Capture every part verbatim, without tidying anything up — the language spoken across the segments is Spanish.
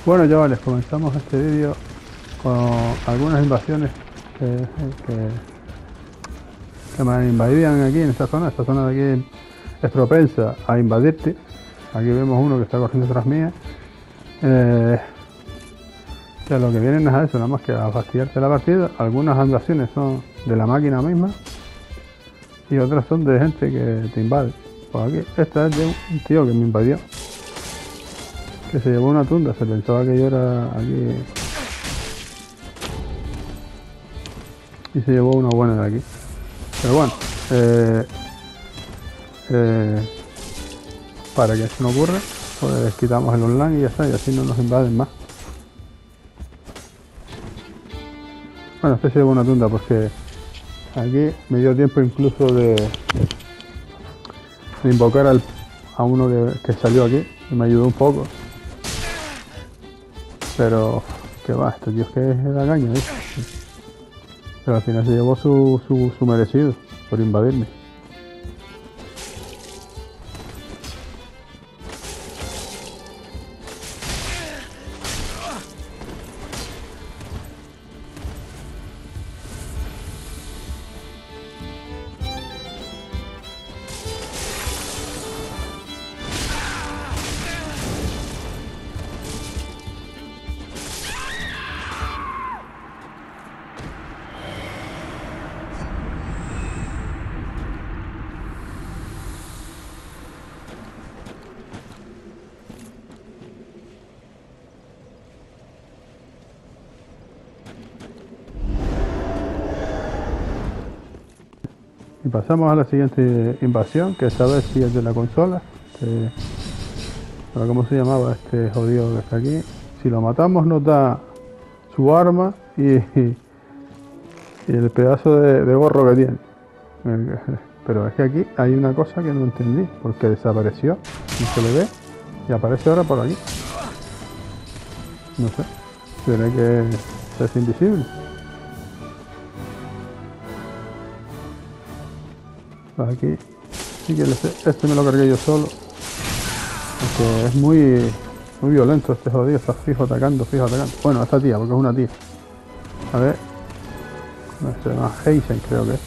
Bueno, chavales, comenzamos este vídeo con algunas invasiones que, que, que me invadían aquí en esta zona. Esta zona de aquí es propensa a invadirte. Aquí vemos uno que está corriendo tras mía. Eh, o sea, lo que vienen es a eso, nada más que a fastidiarte la partida. Algunas invasiones son de la máquina misma y otras son de gente que te invade. Pues aquí, esta es de un tío que me invadió, que se llevó una tunda, se pensaba que yo era aquí y se llevó una buena de aquí. Pero bueno, eh, eh, para que eso no ocurra, pues quitamos el online y ya está, y así no nos invaden más. Bueno, este se llevó una tunda porque aquí me dio tiempo incluso de, de invocar al, a uno que, que salió aquí y me ayudó un poco. Pero, que va, este tío es que es la caña, ¿eh? Pero al final se llevó su, su, su merecido por invadirme. Y pasamos a la siguiente invasión, que esta vez sí es de la consola. Que, pero ¿cómo se llamaba este jodido que está aquí? Si lo matamos nos da su arma y, y, y el pedazo de, de gorro que tiene. Pero es que aquí hay una cosa que no entendí, porque desapareció, no se le ve, y aparece ahora por aquí. No sé, tiene que ser invisible. Aquí sí que este me lo cargué yo solo, porque es muy muy violento este jodido, está fijo atacando, fijo atacando. Bueno, esta tía, porque es una tía. A ver, se llama Heisen, creo que es.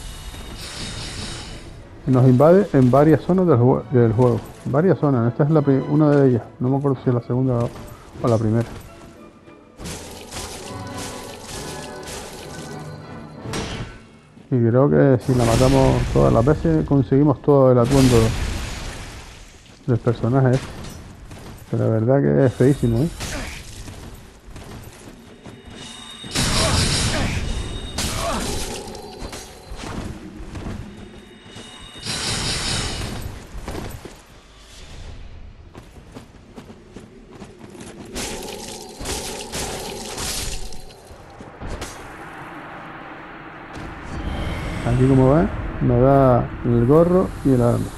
Nos invade en varias zonas del, jue del juego, varias zonas. Esta es la una de ellas, no me acuerdo si es la segunda o la primera. Y creo que si la matamos todas las veces conseguimos todo el atuendo del personaje este. Pero la verdad que es feísimo, ¿eh? Aquí, como ven, me da el gorro y el arma.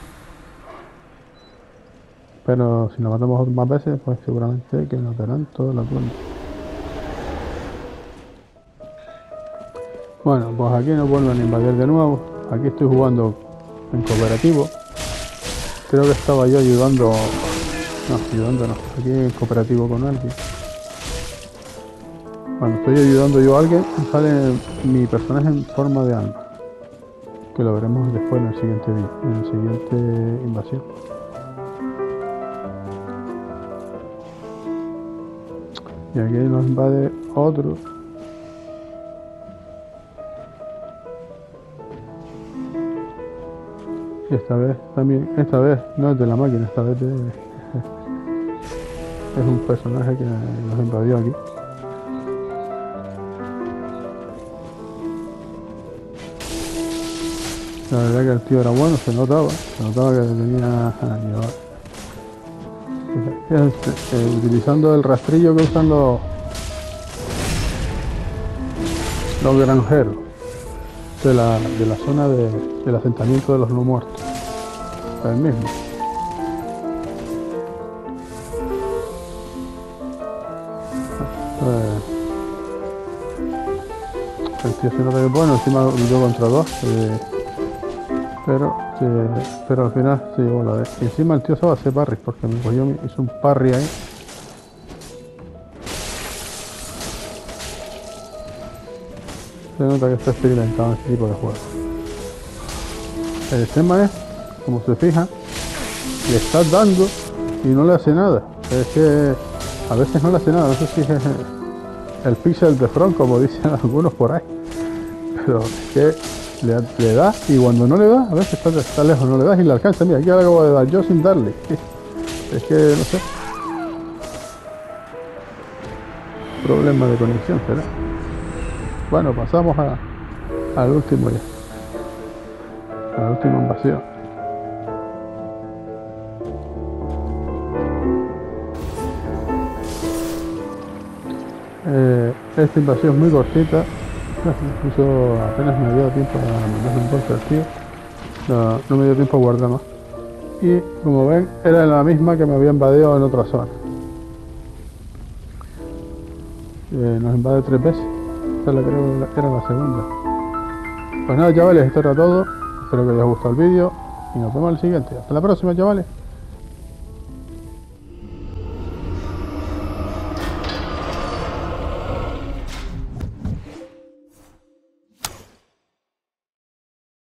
Pero si nos matamos más veces, pues seguramente que nos darán todo el atuendo. Bueno, pues aquí nos vuelven a invadir de nuevo. Aquí estoy jugando en cooperativo. Creo que estaba yo ayudando... No, ayudando no. Aquí en cooperativo con alguien. Cuando estoy ayudando yo a alguien, sale mi personaje en forma de alma. Que lo veremos después en el siguiente vídeo, en el siguiente invasión. Y aquí nos invade otro. Y esta vez también, esta vez no es de la máquina, esta vez de, es un personaje que nos invadió aquí. La verdad que el tío era bueno, se notaba, se notaba que tenía años. Eh, utilizando el rastrillo que usan los, los granjeros de la, de la zona de, del asentamiento de los no muertos. El mismo. Eh, el tío se nota que es bueno, encima luchó contra dos. Eh, Pero, eh, pero al final se llevó la vez. Y encima el tío se va a hacer parry porque me cogió, hizo un parry ahí. Se nota que está experimentado en este tipo de juegos. El tema es, como se fijan, le estás dando y no le hace nada. Es que a veces no le hace nada. No sé si es el pixel de front, como dicen algunos por ahí. Pero es que le, le das y cuando no le das, a veces está, está lejos, no le das y le alcanza. Mira, aquí ahora acabo de dar yo sin darle. Es que no sé. Problema de conexión será. Bueno, pasamos a, al último ya. A la última invasión. Eh, esta invasión es muy cortita. Incluso apenas me dio tiempo a mandarle un golpe al tío. No, no me dio tiempo a guardar más. Y como ven, era la misma que me había invadido en otra zona. Eh, nos invade tres veces. Esta la creo que era la segunda. Pues nada, chavales, esto era todo. Espero que les haya gustado el vídeo y nos vemos en el siguiente. Hasta la próxima, chavales.